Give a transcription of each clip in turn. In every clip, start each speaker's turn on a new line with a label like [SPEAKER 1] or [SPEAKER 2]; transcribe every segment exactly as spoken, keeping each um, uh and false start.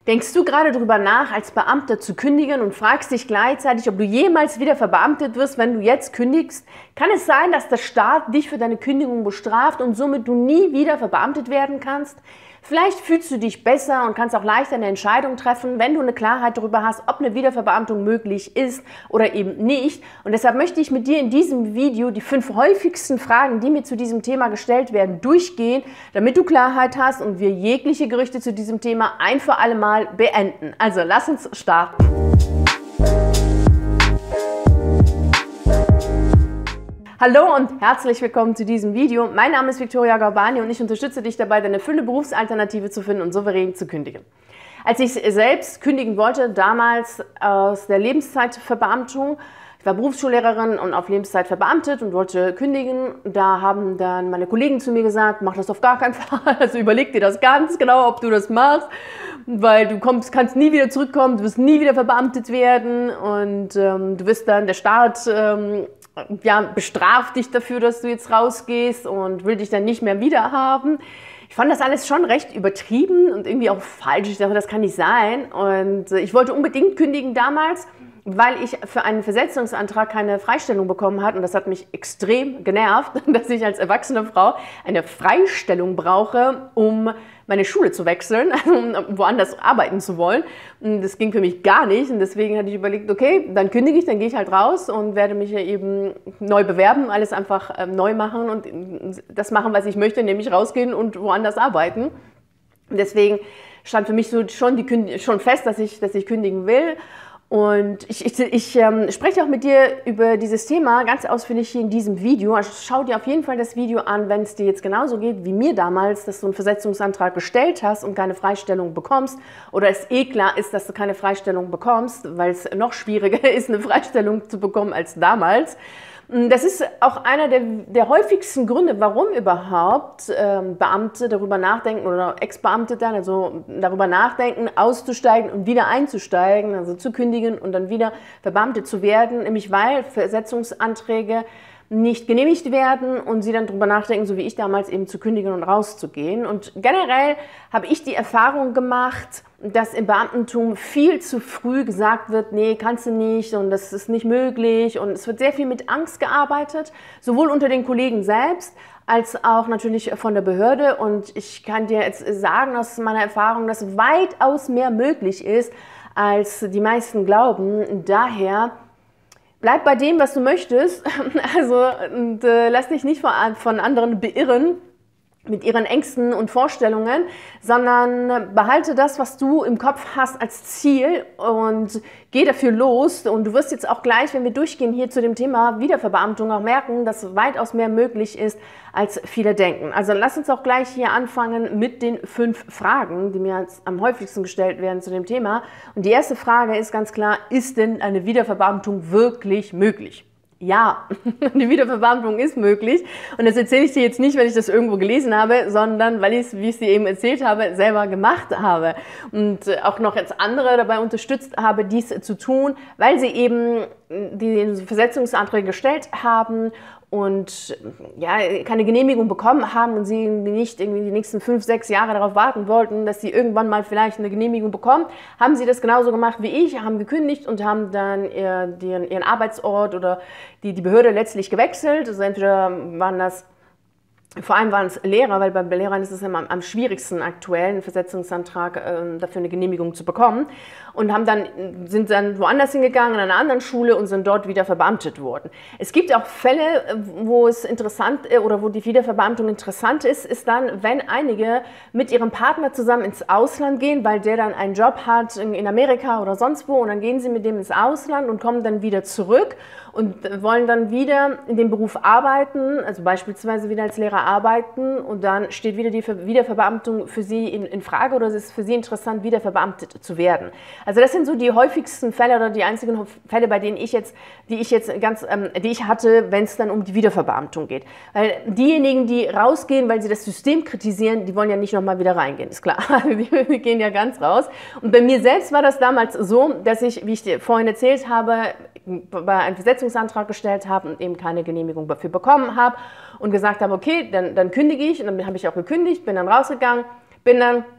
[SPEAKER 1] Denkst du gerade darüber nach, als Beamter zu kündigen und fragst dich gleichzeitig, ob du jemals wieder verbeamtet wirst, wenn du jetzt kündigst? Kann es sein, dass der Staat dich für deine Kündigung bestraft und somit du nie wieder verbeamtet werden kannst? Vielleicht fühlst du dich besser und kannst auch leichter eine Entscheidung treffen, wenn du eine Klarheit darüber hast, ob eine Wiederverbeamtung möglich ist oder eben nicht. Und deshalb möchte ich mit dir in diesem Video die fünf häufigsten Fragen, die mir zu diesem Thema gestellt werden, durchgehen, damit du Klarheit hast und wir jegliche Gerüchte zu diesem Thema ein für alle Mal beenden. Also lass uns starten. Hallo und herzlich willkommen zu diesem Video. Mein Name ist Viktoria Gaubani und ich unterstütze dich dabei, deine Fülle Berufsalternative zu finden und souverän zu kündigen. Als ich selbst kündigen wollte, damals aus der Lebenszeitverbeamtung, ich war Berufsschullehrerin und auf Lebenszeit verbeamtet und wollte kündigen, da haben dann meine Kollegen zu mir gesagt, mach das auf gar keinen Fall, also überleg dir das ganz genau, ob du das machst, weil du kommst, kannst nie wieder zurückkommen, du wirst nie wieder verbeamtet werden und ähm, du wirst dann, der Staat ähm, ja, bestraft dich dafür, dass du jetzt rausgehst und will dich dann nicht mehr wieder haben. Ich fand das alles schon recht übertrieben und irgendwie auch falsch. Ich dachte, das kann nicht sein. Und ich wollte unbedingt kündigen damals, weil ich für einen Versetzungsantrag keine Freistellung bekommen hatte. Und das hat mich extrem genervt, dass ich als erwachsene Frau eine Freistellung brauche, um meine Schule zu wechseln, um woanders arbeiten zu wollen. Und das ging für mich gar nicht. Und deswegen hatte ich überlegt, okay, dann kündige ich, dann gehe ich halt raus und werde mich ja eben neu bewerben, alles einfach ähm, neu machen und das machen, was ich möchte, nämlich rausgehen und woanders arbeiten. Und deswegen stand für mich so schon, die, schon fest, dass ich, dass ich kündigen will. Und ich, ich, ich ähm, spreche auch mit dir über dieses Thema ganz ausführlich hier in diesem Video. Also schau dir auf jeden Fall das Video an, wenn es dir jetzt genauso geht wie mir damals, dass du einen Versetzungsantrag gestellt hast und keine Freistellung bekommst oder es eh klar ist, dass du keine Freistellung bekommst, weil es noch schwieriger ist, eine Freistellung zu bekommen als damals. Das ist auch einer der, der häufigsten Gründe, warum überhaupt ähm, Beamte darüber nachdenken oder Ex-Beamte dann, also darüber nachdenken, auszusteigen und wieder einzusteigen, also zu kündigen und dann wieder verbeamtet zu werden, nämlich weil Versetzungsanträge nicht genehmigt werden und sie dann darüber nachdenken, so wie ich damals eben zu kündigen und rauszugehen. Und generell habe ich die Erfahrung gemacht, dass im Beamtentum viel zu früh gesagt wird, nee, kannst du nicht und das ist nicht möglich und es wird sehr viel mit Angst gearbeitet, sowohl unter den Kollegen selbst als auch natürlich von der Behörde. Und ich kann dir jetzt sagen aus meiner Erfahrung, dass weitaus mehr möglich ist, als die meisten glauben. Daher bleib bei dem, was du möchtest, also und, äh, lass dich nicht von, von anderen beirren mit ihren Ängsten und Vorstellungen, sondern behalte das, was du im Kopf hast, als Ziel und geh dafür los. Und du wirst jetzt auch gleich, wenn wir durchgehen hier zu dem Thema Wiederverbeamtung, auch merken, dass weitaus mehr möglich ist, als viele denken. Also lass uns auch gleich hier anfangen mit den fünf Fragen, die mir jetzt am häufigsten gestellt werden zu dem Thema. Und die erste Frage ist ganz klar, ist denn eine Wiederverbeamtung wirklich möglich? Ja, die Wiederverbeamtung ist möglich und das erzähle ich dir jetzt nicht, weil ich das irgendwo gelesen habe, sondern weil ich es, wie ich es dir eben erzählt habe, selber gemacht habe und auch noch jetzt andere dabei unterstützt habe, dies zu tun, weil sie eben die Versetzungsanträge gestellt haben und ja, keine Genehmigung bekommen haben und sie nicht irgendwie die nächsten fünf, sechs Jahre darauf warten wollten, dass sie irgendwann mal vielleicht eine Genehmigung bekommen, haben sie das genauso gemacht wie ich, haben gekündigt und haben dann ihr, ihren, ihren Arbeitsort oder die, die Behörde letztlich gewechselt. Also entweder waren das Vor allem waren es Lehrer, weil bei Lehrern ist es immer am, am schwierigsten aktuell, einen Versetzungsantrag äh, dafür eine Genehmigung zu bekommen. Und haben dann, sind dann woanders hingegangen, an einer anderen Schule und sind dort wieder verbeamtet worden. Es gibt auch Fälle, wo es interessant oder wo die Wiederverbeamtung interessant ist, ist dann, wenn einige mit ihrem Partner zusammen ins Ausland gehen, weil der dann einen Job hat in Amerika oder sonst wo und dann gehen sie mit dem ins Ausland und kommen dann wieder zurück und wollen dann wieder in dem Beruf arbeiten, also beispielsweise wieder als Lehrer arbeiten und dann steht wieder die Wiederverbeamtung für sie in, in Frage oder es ist für sie interessant, wieder verbeamtet zu werden. Also das sind so die häufigsten Fälle oder die einzigen Fälle, bei denen ich jetzt, die ich jetzt ganz, ähm, die ich hatte, wenn es dann um die Wiederverbeamtung geht. Weil diejenigen, die rausgehen, weil sie das System kritisieren, die wollen ja nicht nochmal wieder reingehen, ist klar. Die, die gehen ja ganz raus. Und bei mir selbst war das damals so, dass ich, wie ich dir vorhin erzählt habe, bei einem Versetzungsantrag gestellt habe und eben keine Genehmigung dafür bekommen habe und gesagt habe, okay, dann, dann kündige ich. Und dann habe ich auch gekündigt, bin dann rausgegangen, bin dann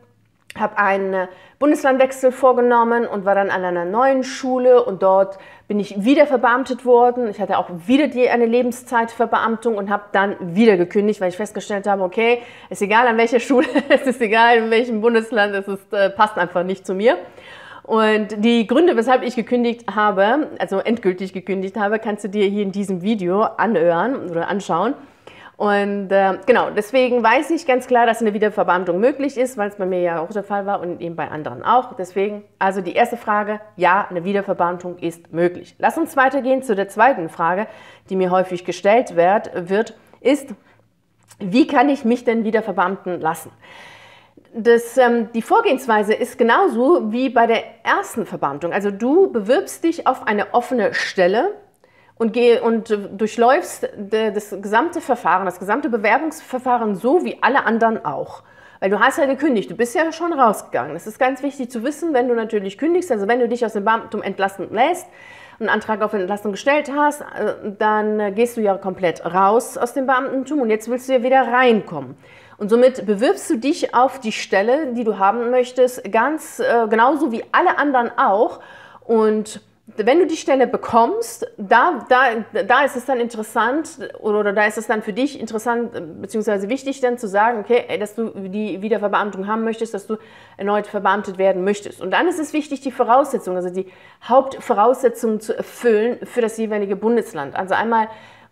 [SPEAKER 1] habe einen Bundeslandwechsel vorgenommen und war dann an einer neuen Schule und dort bin ich wieder verbeamtet worden. Ich hatte auch wieder die, eine Lebenszeitverbeamtung und habe dann wieder gekündigt, weil ich festgestellt habe, okay, ist egal an welcher Schule, es ist egal in welchem Bundesland, es ist, äh, passt einfach nicht zu mir. Und die Gründe, weshalb ich gekündigt habe, also endgültig gekündigt habe, kannst du dir hier in diesem Video anhören oder anschauen. Und äh, genau, deswegen weiß ich ganz klar, dass eine Wiederverbeamtung möglich ist, weil es bei mir ja auch der Fall war und eben bei anderen auch. Deswegen, also die erste Frage, ja, eine Wiederverbeamtung ist möglich. Lass uns weitergehen zu der zweiten Frage, die mir häufig gestellt wird, wird ist, wie kann ich mich denn wieder verbeamten lassen? Das, ähm, die Vorgehensweise ist genauso wie bei der ersten Verbeamtung. Also du bewirbst dich auf eine offene Stelle, und, geh, und durchläufst das gesamte Verfahren, das gesamte Bewerbungsverfahren so wie alle anderen auch. Weil du hast ja gekündigt, du bist ja schon rausgegangen. Das ist ganz wichtig zu wissen, wenn du natürlich kündigst, also wenn du dich aus dem Beamtentum entlassen lässt, einen Antrag auf Entlassung gestellt hast, dann gehst du ja komplett raus aus dem Beamtentum und jetzt willst du ja wieder reinkommen. Und somit bewirbst du dich auf die Stelle, die du haben möchtest, ganz äh, genauso wie alle anderen auch. Und wenn du die Stelle bekommst, da, da, da ist es dann interessant oder da ist es dann für dich interessant bzw. wichtig dann zu sagen, okay, dass du die Wiederverbeamtung haben möchtest, dass du erneut verbeamtet werden möchtest. Und dann ist es wichtig, die Voraussetzungen, also die Hauptvoraussetzungen zu erfüllen für das jeweilige Bundesland. Also einmal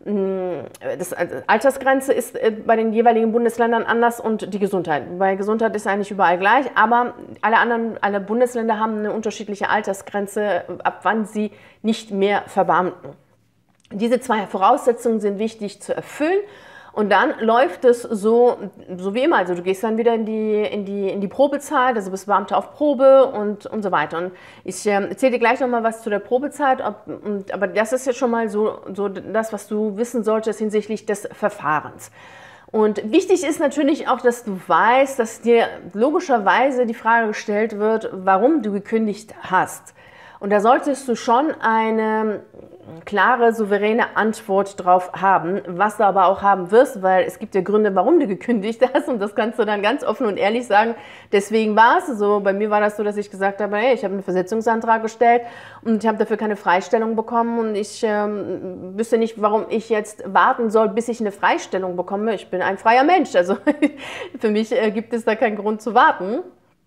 [SPEAKER 1] das Altersgrenze ist bei den jeweiligen Bundesländern anders und die Gesundheit. Bei Gesundheit ist eigentlich überall gleich, aber alle anderen, alle Bundesländer haben eine unterschiedliche Altersgrenze, ab wann sie nicht mehr verbeamten. Diese zwei Voraussetzungen sind wichtig zu erfüllen. Und dann läuft es so, so wie immer. Also du gehst dann wieder in die, in die, in die Probezeit, also bist Beamter auf Probe und, und so weiter. Und ich äh, erzähle dir gleich nochmal was zu der Probezeit, ob, und, aber das ist jetzt schon mal so, so das, was du wissen solltest hinsichtlich des Verfahrens. Und wichtig ist natürlich auch, dass du weißt, dass dir logischerweise die Frage gestellt wird, warum du gekündigt hast. Und da solltest du schon eine klare, souveräne Antwort drauf haben, was du aber auch haben wirst, weil es gibt ja Gründe, warum du gekündigt hast und das kannst du dann ganz offen und ehrlich sagen, deswegen war es so. Bei mir war das so, dass ich gesagt habe, hey, ich habe einen Versetzungsantrag gestellt und ich habe dafür keine Freistellung bekommen und ich ähm, wüsste nicht, warum ich jetzt warten soll, bis ich eine Freistellung bekomme. Ich bin ein freier Mensch, also für mich äh, gibt es da keinen Grund zu warten.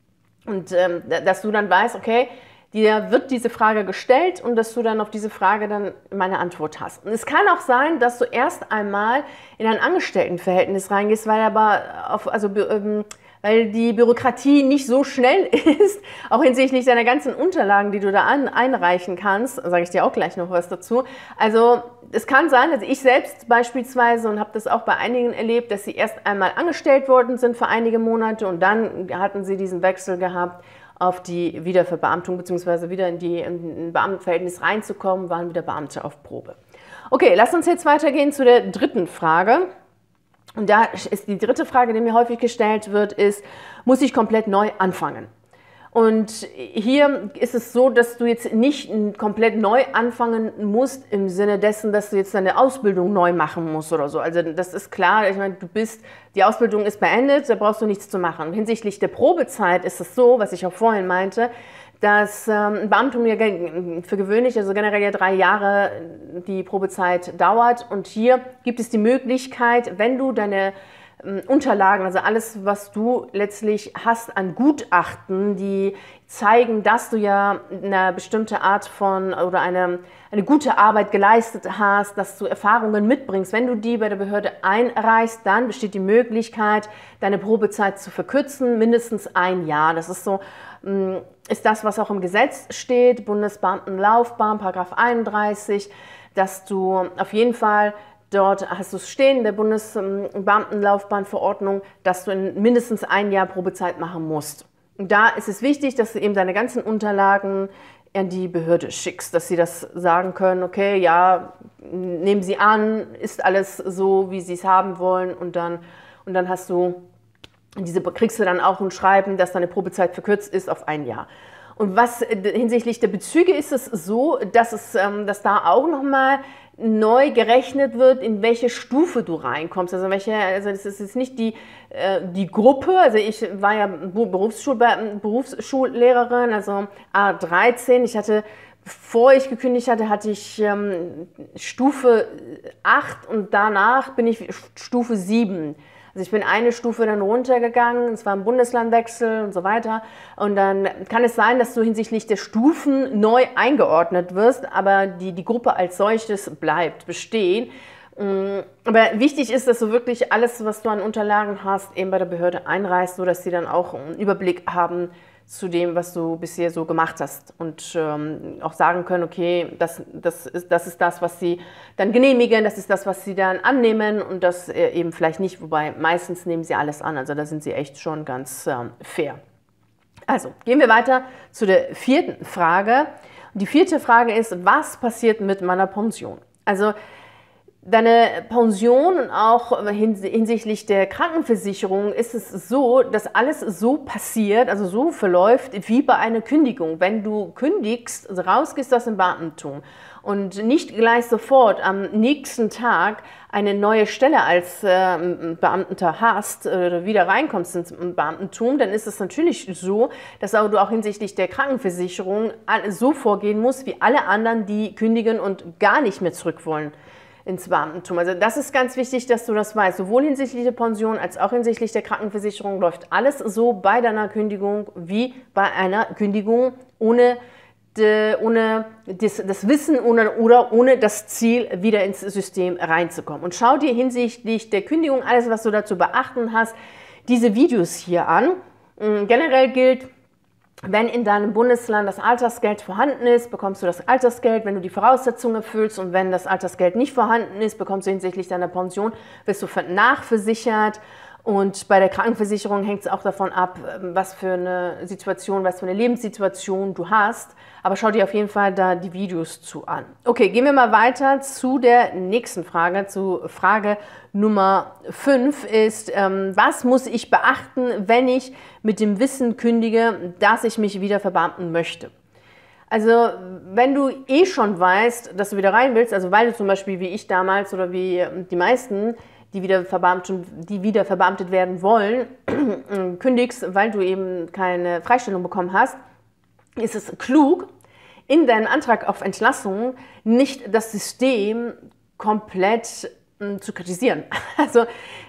[SPEAKER 1] Und ähm, dass du dann weißt, okay, dir wird diese Frage gestellt und dass du dann auf diese Frage dann meine Antwort hast. Und es kann auch sein, dass du erst einmal in ein Angestelltenverhältnis reingehst, weil aber auf, also, ähm, weil die Bürokratie nicht so schnell ist, auch hinsichtlich deiner ganzen Unterlagen, die du da an, einreichen kannst, sage ich dir auch gleich noch was dazu. Also es kann sein, also ich selbst beispielsweise und habe das auch bei einigen erlebt, dass sie erst einmal angestellt worden sind für einige Monate und dann hatten sie diesen Wechsel gehabt, auf die Wiederverbeamtung bzw. wieder in, die, in ein Beamtenverhältnis reinzukommen, waren wieder Beamte auf Probe. Okay, lass uns jetzt weitergehen zu der dritten Frage. Und da ist die dritte Frage, die mir häufig gestellt wird, ist, muss ich komplett neu anfangen? Und hier ist es so, dass du jetzt nicht komplett neu anfangen musst im Sinne dessen, dass du jetzt deine Ausbildung neu machen musst oder so. Also das ist klar, ich meine, du bist, die Ausbildung ist beendet, da brauchst du nichts zu machen. Hinsichtlich der Probezeit ist es so, was ich auch vorhin meinte, dass ähm, ein Beamtum ja für gewöhnlich, also generell ja drei Jahre die Probezeit dauert. Und hier gibt es die Möglichkeit, wenn du deine Unterlagen, also alles, was du letztlich hast an Gutachten, die zeigen, dass du ja eine bestimmte Art von oder eine, eine gute Arbeit geleistet hast, dass du Erfahrungen mitbringst. Wenn du die bei der Behörde einreichst, dann besteht die Möglichkeit, deine Probezeit zu verkürzen, mindestens ein Jahr. Das ist so, ist das, was auch im Gesetz steht, Bundesbeamtenlaufbahn, Paragraph einunddreißig, dass du auf jeden Fall dort hast du es stehen, in der Bundesbeamtenlaufbahnverordnung, dass du in mindestens ein Jahr Probezeit machen musst. Und da ist es wichtig, dass du eben deine ganzen Unterlagen an die Behörde schickst, dass sie das sagen können, okay, ja, nehmen sie an, ist alles so, wie sie es haben wollen und dann, und dann hast du, diese, kriegst du dann auch ein Schreiben, dass deine Probezeit verkürzt ist auf ein Jahr. Und was hinsichtlich der Bezüge ist es so, dass, es, dass da auch nochmal neu gerechnet wird, in welche Stufe du reinkommst. Also welche, also das ist jetzt nicht die, äh, die Gruppe, also ich war ja Berufsschul Berufsschullehrerin, also A dreizehn, ich hatte, bevor ich gekündigt hatte, hatte ich ähm, Stufe acht und danach bin ich Stufe sieben. Also ich bin eine Stufe dann runtergegangen, es war ein Bundeslandwechsel und so weiter. Und dann kann es sein, dass du hinsichtlich der Stufen neu eingeordnet wirst, aber die, die Gruppe als solches bleibt bestehen. Aber wichtig ist, dass du wirklich alles, was du an Unterlagen hast, eben bei der Behörde einreichst, sodass sie dann auch einen Überblick haben zu dem, was du bisher so gemacht hast und ähm, auch sagen können, okay, das, das, ist, das ist das, was sie dann genehmigen, das ist das, was sie dann annehmen und das äh, eben vielleicht nicht, wobei meistens nehmen sie alles an, also da sind sie echt schon ganz ähm, fair. Also, gehen wir weiter zu der vierten Frage. Die vierte Frage ist, was passiert mit meiner Pension? Also, deine Pension und auch hinsichtlich der Krankenversicherung ist es so, dass alles so passiert, also so verläuft wie bei einer Kündigung. Wenn du kündigst, also rausgehst aus dem Beamtentum und nicht gleich sofort am nächsten Tag eine neue Stelle als äh, Beamter hast oder wieder reinkommst ins Beamtentum, dann ist es natürlich so, dass du auch hinsichtlich der Krankenversicherung so vorgehen musst wie alle anderen, die kündigen und gar nicht mehr zurück wollen ins Beamtentum. Also das ist ganz wichtig, dass du das weißt. Sowohl hinsichtlich der Pension als auch hinsichtlich der Krankenversicherung läuft alles so bei deiner Kündigung wie bei einer Kündigung ohne, de, ohne das, das Wissen ohne, oder ohne das Ziel, wieder ins System reinzukommen. Und schau dir hinsichtlich der Kündigung alles, was du dazu beachten hast, diese Videos hier an. Generell gilt, wenn in deinem Bundesland das Altersgeld vorhanden ist, bekommst du das Altersgeld, wenn du die Voraussetzungen erfüllst, und wenn das Altersgeld nicht vorhanden ist, bekommst du hinsichtlich deiner Pension, wirst du nachversichert. Und bei der Krankenversicherung hängt es auch davon ab, was für eine Situation, was für eine Lebenssituation du hast. Aber schau dir auf jeden Fall da die Videos zu an. Okay, gehen wir mal weiter zu der nächsten Frage, zu Frage Nummer fünf ist, ähm, was muss ich beachten, wenn ich mit dem Wissen kündige, dass ich mich wieder verbeamten möchte? Also wenn du eh schon weißt, dass du wieder rein willst, also weil du zum Beispiel wie ich damals oder wie die meisten, die wieder verbeamtet, die wieder verbeamtet werden wollen, kündigst, weil du eben keine Freistellung bekommen hast, ist es klug, in deinen Antrag auf Entlassung nicht das System komplett äh, zu kritisieren. Also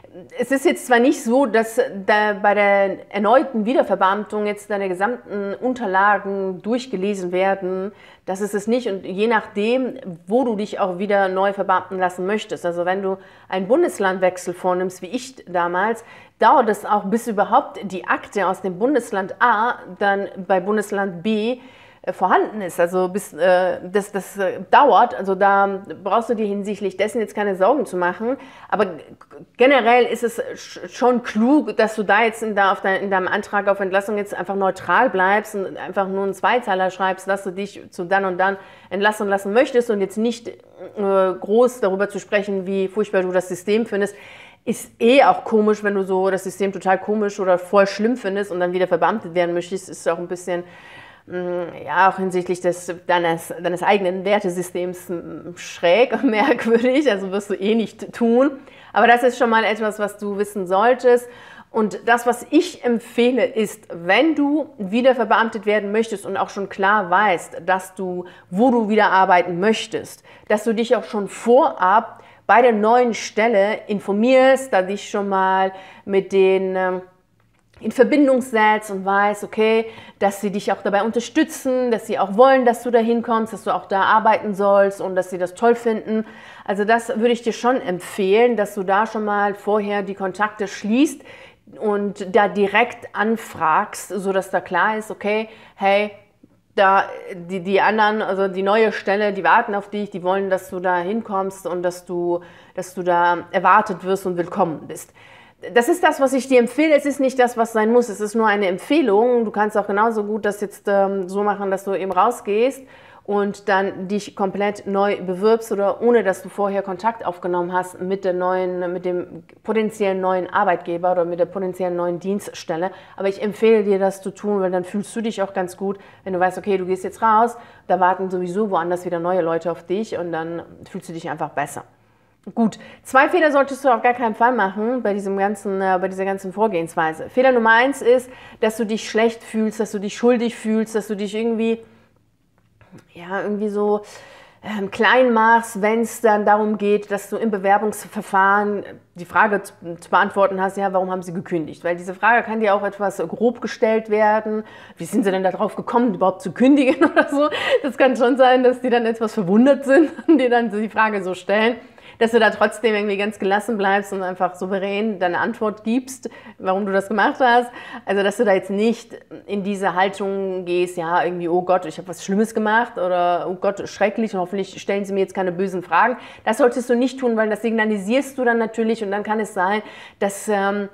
[SPEAKER 1] es ist jetzt zwar nicht so, dass da bei der erneuten Wiederverbeamtung jetzt deine gesamten Unterlagen durchgelesen werden, das ist es nicht, und je nachdem, wo du dich auch wieder neu verbeamten lassen möchtest. Also wenn du einen Bundeslandwechsel vornimmst, wie ich damals, dauert es auch, bis überhaupt die Akte aus dem Bundesland A dann bei Bundesland B vorhanden ist, also bis äh, das, das äh, dauert, also da brauchst du dir hinsichtlich dessen jetzt keine Sorgen zu machen, aber generell ist es schon klug, dass du da jetzt in, da auf dein, in deinem Antrag auf Entlassung jetzt einfach neutral bleibst und einfach nur einen Zweizeiler schreibst, dass du dich zu dann und dann entlassen lassen möchtest und jetzt nicht äh, groß darüber zu sprechen, wie furchtbar du das System findest. Ist eh auch komisch, wenn du so das System total komisch oder voll schlimm findest und dann wieder verbeamtet werden möchtest, ist auch ein bisschen, ja, auch hinsichtlich des, deines, deines eigenen Wertesystems schräg, merkwürdig, also wirst du eh nicht tun. Aber das ist schon mal etwas, was du wissen solltest. Und das, was ich empfehle, ist, wenn du wieder verbeamtet werden möchtest und auch schon klar weißt, dass du, wo du wieder arbeiten möchtest, dass du dich auch schon vorab bei der neuen Stelle informierst, da dich schon mal mit den in Verbindung setzt und weiß, okay, dass sie dich auch dabei unterstützen, dass sie auch wollen, dass du da hinkommst, dass du auch da arbeiten sollst und dass sie das toll finden. Also das würde ich dir schon empfehlen, dass du da schon mal vorher die Kontakte schließt und da direkt anfragst, sodass da klar ist, okay, hey, da die, die anderen, also die neue Stelle, die warten auf dich, die wollen, dass du da hinkommst und dass du, dass du da erwartet wirst und willkommen bist. Das ist das, was ich dir empfehle. Es ist nicht das, was sein muss. Es ist nur eine Empfehlung. Du kannst auch genauso gut das jetzt ähm, so machen, dass du eben rausgehst und dann dich komplett neu bewirbst oder ohne, dass du vorher Kontakt aufgenommen hast mit der neuen, mit dem potenziellen neuen Arbeitgeber oder mit der potenziellen neuen Dienststelle. Aber ich empfehle dir, das zu tun, weil dann fühlst du dich auch ganz gut, wenn du weißt, okay, du gehst jetzt raus, da warten sowieso woanders wieder neue Leute auf dich und dann fühlst du dich einfach besser. Gut, zwei Fehler solltest du auf gar keinen Fall machen bei, diesem ganzen, äh, bei dieser ganzen Vorgehensweise. Fehler Nummer eins ist, dass du dich schlecht fühlst, dass du dich schuldig fühlst, dass du dich irgendwie, ja, irgendwie so ähm, klein machst, wenn es dann darum geht, dass du im Bewerbungsverfahren die Frage zu, zu beantworten hast, ja, warum haben sie gekündigt? Weil diese Frage kann dir auch etwas grob gestellt werden. Wie sind sie denn darauf gekommen, überhaupt zu kündigen oder so? Das kann schon sein, dass die dann etwas verwundert sind und dir dann die Frage so stellen, dass du da trotzdem irgendwie ganz gelassen bleibst und einfach souverän deine Antwort gibst, warum du das gemacht hast. Also, dass du da jetzt nicht in diese Haltung gehst, ja, irgendwie, oh Gott, ich habe was Schlimmes gemacht oder oh Gott, schrecklich und hoffentlich stellen sie mir jetzt keine bösen Fragen. Das solltest du nicht tun, weil das signalisierst du dann natürlich und dann kann es sein, dass ähm,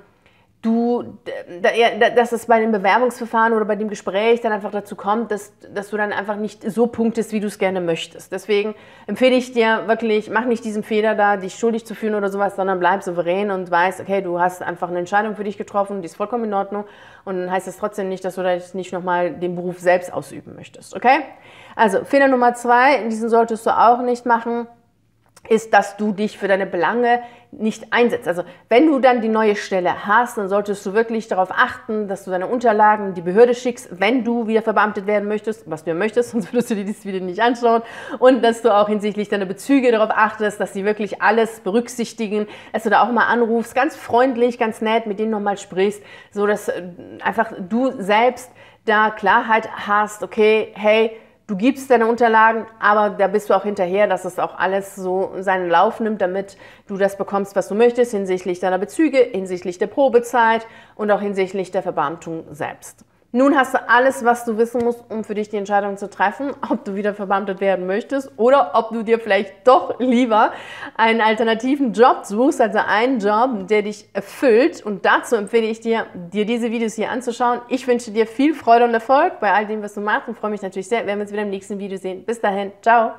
[SPEAKER 1] du, dass es bei dem Bewerbungsverfahren oder bei dem Gespräch dann einfach dazu kommt, dass, dass du dann einfach nicht so punktest, wie du es gerne möchtest. Deswegen empfehle ich dir wirklich, mach nicht diesen Fehler da, dich schuldig zu fühlen oder sowas, sondern bleib souverän und weißt, okay, du hast einfach eine Entscheidung für dich getroffen, die ist vollkommen in Ordnung und dann heißt das trotzdem nicht, dass du da jetzt nicht nochmal den Beruf selbst ausüben möchtest, okay? Also Fehler Nummer zwei, diesen solltest du auch nicht machen, ist, dass du dich für deine Belange nicht einsetzt. Also wenn du dann die neue Stelle hast, dann solltest du wirklich darauf achten, dass du deine Unterlagen in die Behörde schickst, wenn du wieder verbeamtet werden möchtest, was du ja möchtest, sonst würdest du dir das Video nicht anschauen. Und dass du auch hinsichtlich deiner Bezüge darauf achtest, dass sie wirklich alles berücksichtigen, dass du da auch mal anrufst, ganz freundlich, ganz nett, mit denen nochmal sprichst, so dass einfach du selbst da Klarheit hast, okay, hey, du gibst deine Unterlagen, aber da bist du auch hinterher, dass es auch alles so seinen Lauf nimmt, damit du das bekommst, was du möchtest, hinsichtlich deiner Bezüge, hinsichtlich der Probezeit und auch hinsichtlich der Verbeamtung selbst. Nun hast du alles, was du wissen musst, um für dich die Entscheidung zu treffen, ob du wieder verbeamtet werden möchtest oder ob du dir vielleicht doch lieber einen alternativen Job suchst, also einen Job, der dich erfüllt. Und dazu empfehle ich dir, dir diese Videos hier anzuschauen. Ich wünsche dir viel Freude und Erfolg bei all dem, was du machst und freue mich natürlich sehr, wenn wir uns wieder im nächsten Video sehen. Bis dahin, ciao!